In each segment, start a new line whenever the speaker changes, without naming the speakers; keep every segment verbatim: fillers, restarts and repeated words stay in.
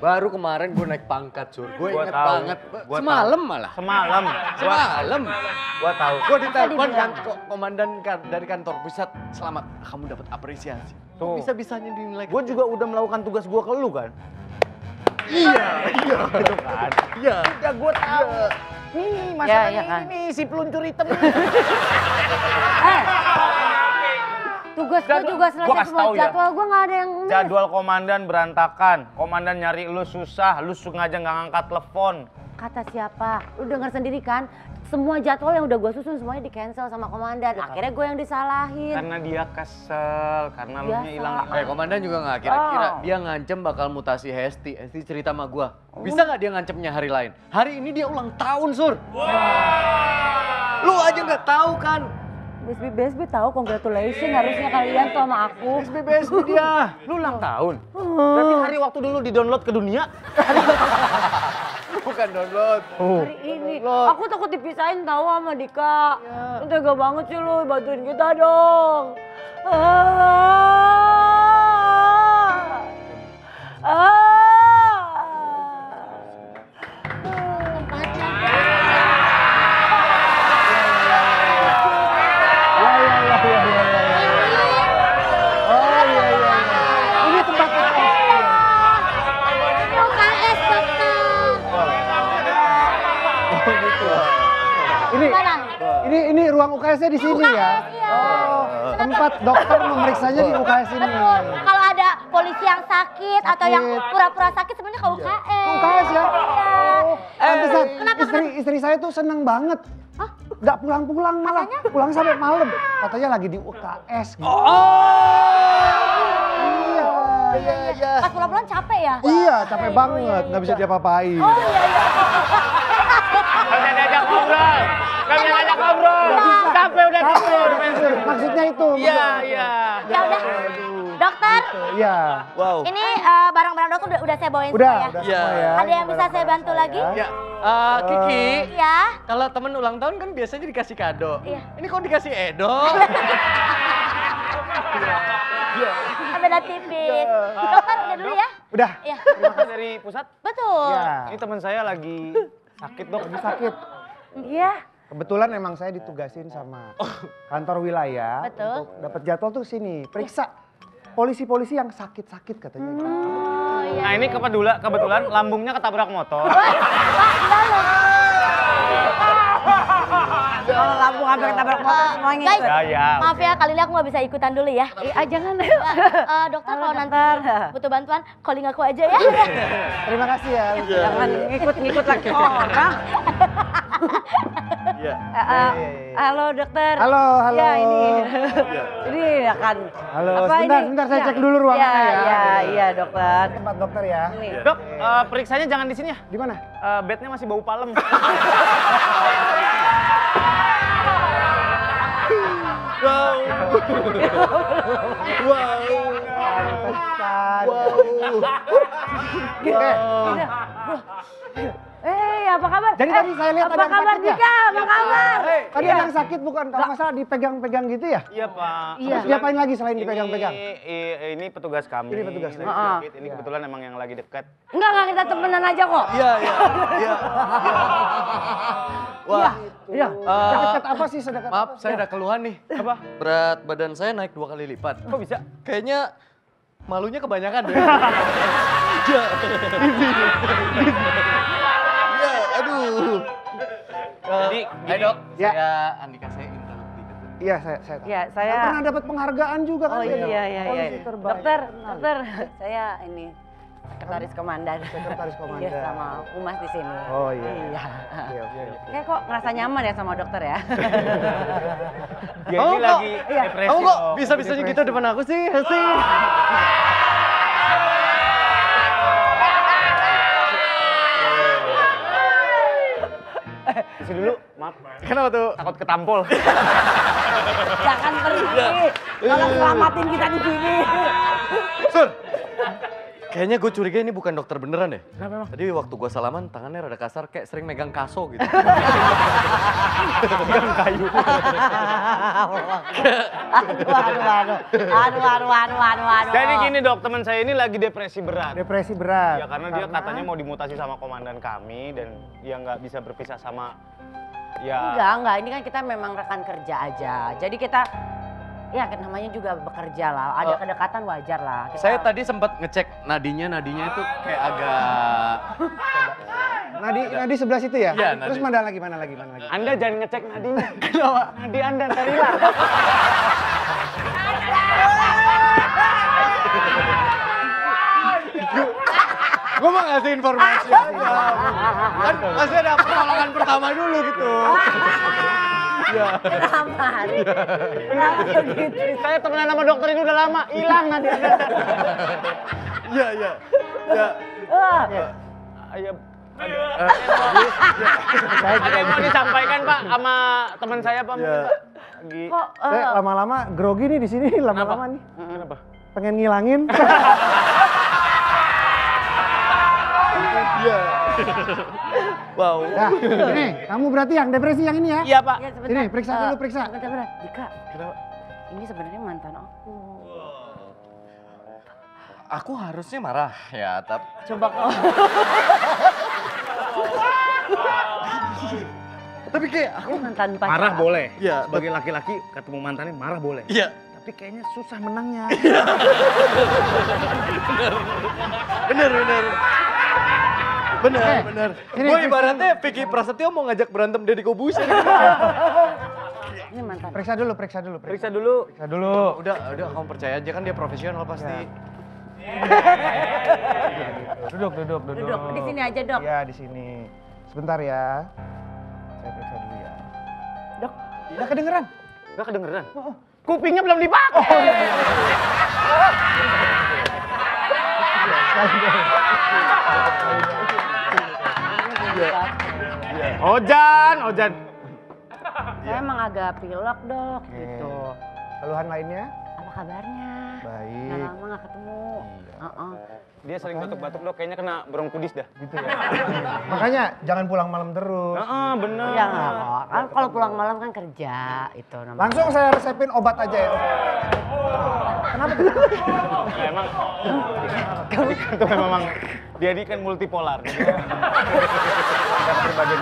Baru kemarin gue naik pangkat, Sur. Gue inget
tahu.
banget.
Gua
Semalam
tahu.
malah.
Semalam.
Semalam.
Gua tahu.
Gue ditelepon kan ko- komandan kan- dari kantor pusat. Selamat, kamu dapat apresiasi.
Tuh.
Bisa-bisanya dinilai.
Gue juga udah melakukan tugas gue ke lu kan.
Iya, iya.
Gitu kan.
Iya.
Udah gue tahu. Nih masalahnya
iya kan.
ini nih si peluncur hitam nih.
Eh, tugas gue
Jadwal-
juga
gua
selesai
kasih
semua
tahu ya.
jadwal gue nggak ada yang miss.
Jadwal komandan berantakan. Komandan nyari lu susah. Lu sengaja nggak ngangkat telepon.
Kata siapa? Lu denger sendiri kan? Semua jadwal yang udah gue susun semuanya di cancel sama komandan. Akhirnya gue yang disalahin.
Karena dia kesel. Karena lu nya
Biasa.
hilang.
Eh, komandan juga nggak kira-kira.
Oh.
Dia ngancem bakal mutasi Hesti. Hesti cerita sama gue. Bisa nggak dia ngancemnya hari lain? Hari ini dia ulang tahun, Sur. Lu aja nggak tahu kan?
B S B B S B tahu congratulations harusnya kalian tuh sama aku.
S B B S B dia.
Lu ulang tahun. Berarti hari waktu dulu di download ke dunia.
Bukan download.
Hari ini aku takut dipisahin tahu sama Dika. Lu tega banget sih lu, bantuin kita dong. Ah. Ah.
Ini tempat U K S dokter.
Ini
Mana?
ini ini ruang U K S-nya di sini ya. Oh, tempat dokter memeriksanya di U K S ini.
Betul. Kalau ada polisi yang sakit, atau yang
Sakit.
pura-pura sakit sebenarnya ke U K S.
U K S ya?
Iya.
Oh, pantesan.
Kenapa,
istri istri saya tuh seneng banget.
Hah?
Nggak pulang-pulang malah, pulang sampai malam. Katanya lagi di U K S. Gitu. Iya.
Iya, iya. Pas pulang-pulang capek ya?
Iya, capek banget, nggak bisa diapa-apain.
Oh iya, iya.
Gak bisa diajak ngobrol. Gak bisa diajak ngobrol. Capek udah capek. udah pensiun.
Maksudnya itu.
Iya, iya.
Ya udah. Dokter,
Iya.
Wow.
ini eh, barang-barang dokter udah, udah saya bawain
Udah,
semua ya.
udah
Iya.
semua ya.
Ada yang bisa saya bantu lagi?
Ya, eh, Kiki.
Iya.
Kalau temen ulang tahun kan biasanya dikasih kado.
Iya.
Ini kok dikasih edo?
Beda tipis. Dokter udah dulu ya?
Udah.
Iya.
Terima dari pusat.
Betul.
Iya.
Ini teman saya lagi sakit dok.
Lagi sakit.
Iya.
Kebetulan emang saya ditugasin sama kantor wilayah
Betul.
untuk dapat jadwal tuh sini, periksa polisi-polisi yang sakit-sakit katanya.
Oh iya.
Nah ini kebetulan, kebetulan lambungnya ketabrak motor.
Pak, enggak loh.
Kalau lambung hampir ketabrak motor semuanya
Guys,
ikut.
Ya, ya.
maaf ya kali ini aku nggak bisa ikutan dulu ya.
Eh, ah, jangan.
Eh, eh, dokter kalau nanti butuh bantuan, calling aku aja ya.
Terima kasih ya.
Jangan ngikut-ngikut lagi orang.
Iya.
Eh, eh, halo dokter.
Halo, halo.
Ya ini. Ini ya kan.
Halo, sebentar, sebentar saya cek dulu ruangannya ya.
Iya, iya dokter.
Tempat dokter ya.
Ini.
Dok, eh, periksanya jangan di sini ya.
Di mana?
Eh, bednya masih bau palem.
Wow. Wow.
Pantesan.
Eh, Eh, apa kabar?
Jadi
eh,
tadi saya lihat
apa
ada yang
kabar
sakit ya?
Dika? Apa kabar?
Tadi
Iya.
ada yang sakit bukan? Kalau nggak salah dipegang-pegang gitu ya?
Iya pak.
Iya.
Terus diapain lagi selain dipegang-pegang?
Ini, i- ini petugas kami.
Ini petugas.
Lagi
Heeh.
sakit. Ini kebetulan emang yang lagi dekat.
Enggak, enggak kita temenan aja kok.
Iya, iya, iya. Wah,
Iya.
eh,
Sedekat apa sih sedekat
maaf,
apa?
saya ada keluhan nih.
Apa?
Berat badan saya naik dua kali lipat.
Kok bisa?
Kayaknya malunya kebanyakan deh. Ya, aduh.
Jadi,
Hai dok,
Ya.
saya Andika, saya intern di Ketua.
Iya, saya saya tahu.
Iya, saya
Pernah dapat penghargaan juga kan?
Oh iya iya iya.
Polisi terbaik.
Dokter, dokter, saya ini sekretaris komandan.
Sekretaris komandan.
Iya, sama Umas di sini.
Oh iya.
Iya.
Oke, oke, oke.
Kayak kok ngerasa nyaman ya sama dokter ya?
dia
Kamu
ini
kok-
lagi
iya.
depresi.
Kamu kok
Om.
bisa-bisanya gitu depan aku sih, Hesti?
Isi dulu, maaf.
Kenapa tuh?
Takut ketampol.
Jangan pergi. Tolong selamatin kita di sini.
Sur, Kayaknya gue curiga ini bukan dokter beneran deh.
Kenapa emang?
Tadi waktu gue salaman tangannya rada kasar kayak sering megang kaso gitu.
Megang kayu.
Aduh, aduh, aduh. Aduh, aduh, aduh, aduh, aduh.
Jadi gini dok, teman saya ini lagi depresi berat.
Depresi berat.
Ya karena dia katanya mau dimutasi sama komandan kami dan dia nggak bisa berpisah sama ya.
Enggak, enggak. Ini kan kita memang rekan kerja aja. Jadi kita, ya namanya juga bekerja lah. Ada
Oh.
kedekatan wajar lah. Kita-
Saya tadi sempat ngecek nadinya, nadinya itu kayak agak...
Nadi, nadi sebelah situ ya?
Iya,
Terus
nadi.
mana lagi, mana lagi, mana lagi?
Anda jangan ngecek nadinya. Kenapa? Nadi Anda carilah.
Gue mau ngasih informasi aja. Kan masih ada pertolongan pertama dulu gitu. Iya.
Kenapa? Kenapa gitu?
Saya temenan sama dokter ini udah lama, hilang nadi Anda.
Iya, iya. Ya.
Ah,
Ayo.
Saya
Ada yang mau disampaikan Pak sama teman saya Pak?
Iya.
Lagi.
kok
Saya
eh,
lama-lama grogi nih di sini, lama-lama nih.
Kenapa?
Pengen ngilangin.
Iya. Wow.
Nah, ini kamu berarti yang depresi yang ini ya?
Iya Pak.
ya, sebentar.
Sini, periksa
Eh,
dulu, periksa.
Sebentar, sebentar. Dika,
Kenapa?
ini sebenarnya mantan aku.
Aku harusnya marah ya, tapi...
Coba kau.
Tapi kayak aku...
Aku mantan pacar.
Marah boleh.
Iya,
Sebagai laki-laki ketemu mantannya marah boleh.
Iya.
Tapi kayaknya susah menangnya.
Bener, bener. Bener,
Eh,
bener.
ini
Gue
periksa
ibaratnya Vicky Prasetyo mau ngajak berantem Deddy Kobusier.
Ini mantan.
Periksa dulu, periksa dulu,
Periksa dulu.
Periksa dulu.
Udah, udah kamu percaya aja kan dia profesional pasti.
Duduk, duduk, duduk.
Duduk, di sini aja, Dok.
Iya, di sini. Sebentar ya. Saya periksa dulu ya.
Dok,
Udah kedengeran?
Gak kedengeran? Kupingnya belum dipakai. Ojan, Ojan.
saya emang agak pilek, Dok,
Oke.
gitu.
Keluhan lainnya?
Apa kabarnya? Udah
Baik.
lama gak ketemu. Heeh.
Dia sering batuk-batuk dok, kayaknya kena bronkodis dah.
Gitu ya. Makanya jangan pulang malam terus.
Heeh, bener.
Ya nggak kok. Kan kalau pulang malam kan kerja itu namanya.
Langsung saya resepin obat aja ya. Kenapa?
Ya, emang itu memang dia ini kan multipolar. Ada berbagai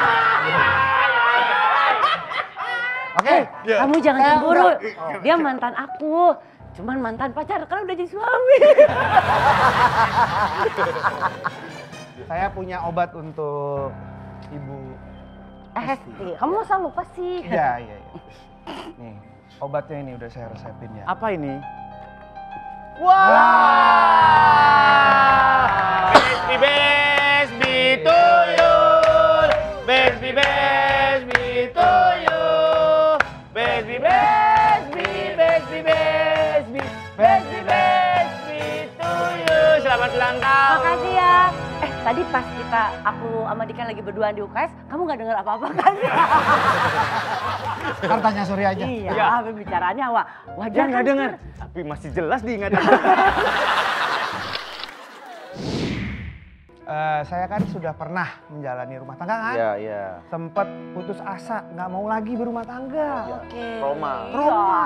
Oke.
Kamu jangan
Saya
cemburu.
udah-
Dia mantan aku. Cuman mantan pacar kan udah jadi suami.
Saya punya obat untuk Ibu.
Hesti, kamu masa lupa sih?
Iya, iya, iya. Nih, obatnya ini udah saya resepin ya.
Apa ini?
Wah!
Besbi besbi tuyul, besbi besbi tuyul, besbi besbi besbi besbi besbi besbi tuyul. Selamat ulang tahun.
Makasih ya. Eh, tadi pas kita, aku sama Dika lagi berduaan di U K S, kamu gak dengar apa-apa kan?
Ntar tanya Surya aja.
Iya,
Iya.
pembicaraannya wah,
Dia
wajar
nggak
kan,
dengar,
Sur?
tapi masih jelas diingat.
Eh, saya kan sudah pernah menjalani rumah tangga kan?
Iya, iya.
Sempet putus asa, nggak mau lagi berumah tangga.
Oke.
Trauma.
Trauma.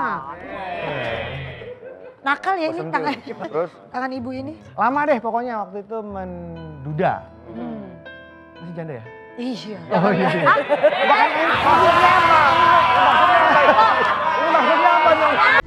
Nakal ya ini tangan,
Terus?
tangan ibu ini.
Lama deh pokoknya waktu itu menduda.
Hmm.
Masih janda ya?
Iya.
Oh iya. Maksudnya apa? Maksudnya apa? Ini maksudnya apa dong?